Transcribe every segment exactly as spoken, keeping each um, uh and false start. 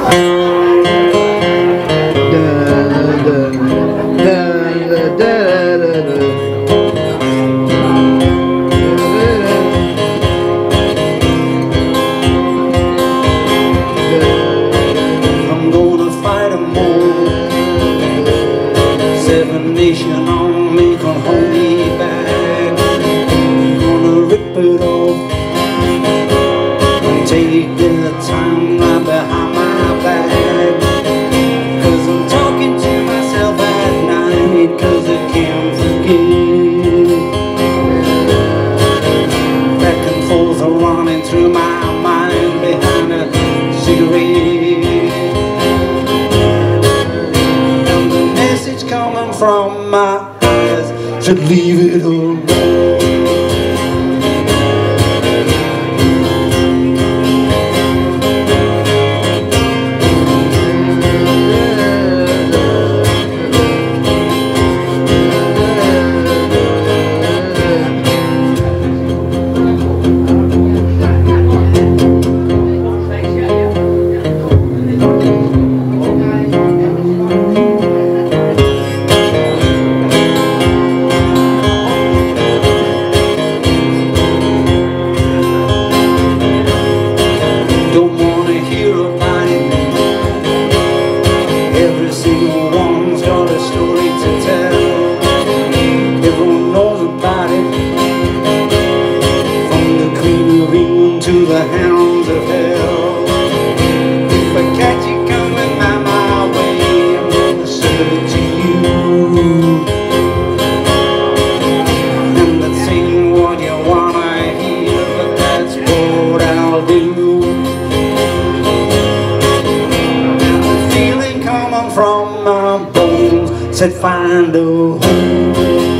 Nation on me, gonna hold me back. Gonna rip it off and take the time right behind my back. Cause I'm talking to myself at night, cause I can't forget. Back and forth are running through my mind behind a cigarette. And the message coming from my eyes should leave it alone. Don't wanna hear about it. Every single one's got a story to tell. Everyone knows about it, from the Queen of England to the hounds of hell. If I catch you coming by my way, I'm gonna serve it to you. And that's ain't what you wanna hear, but that's what I'll do. From my bones said find a home.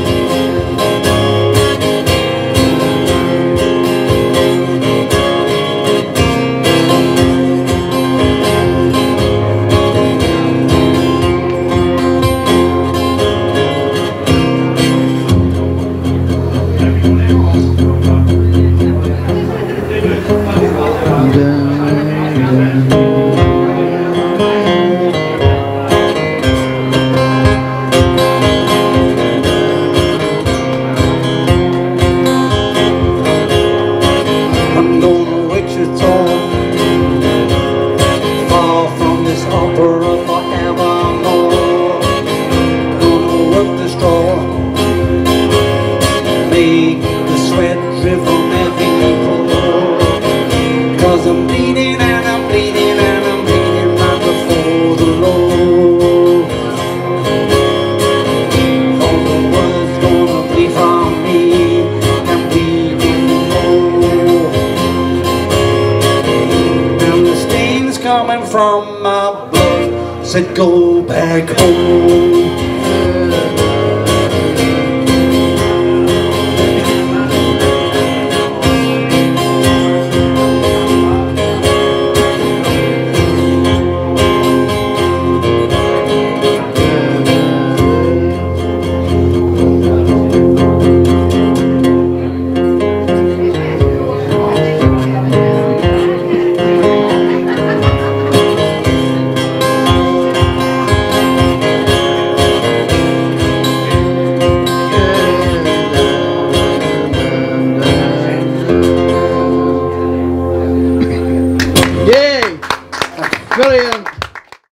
I'm gonna Wichita, far from this opera forevermore. Gonna work the straw, make the sweat drip from every pore. Cause I'm bleeding and I'm bleeding and I'm bleeding right before the Lord. All the world's gonna bleed from me and bleeding more. Coming from my blood said go back home. Brilliant.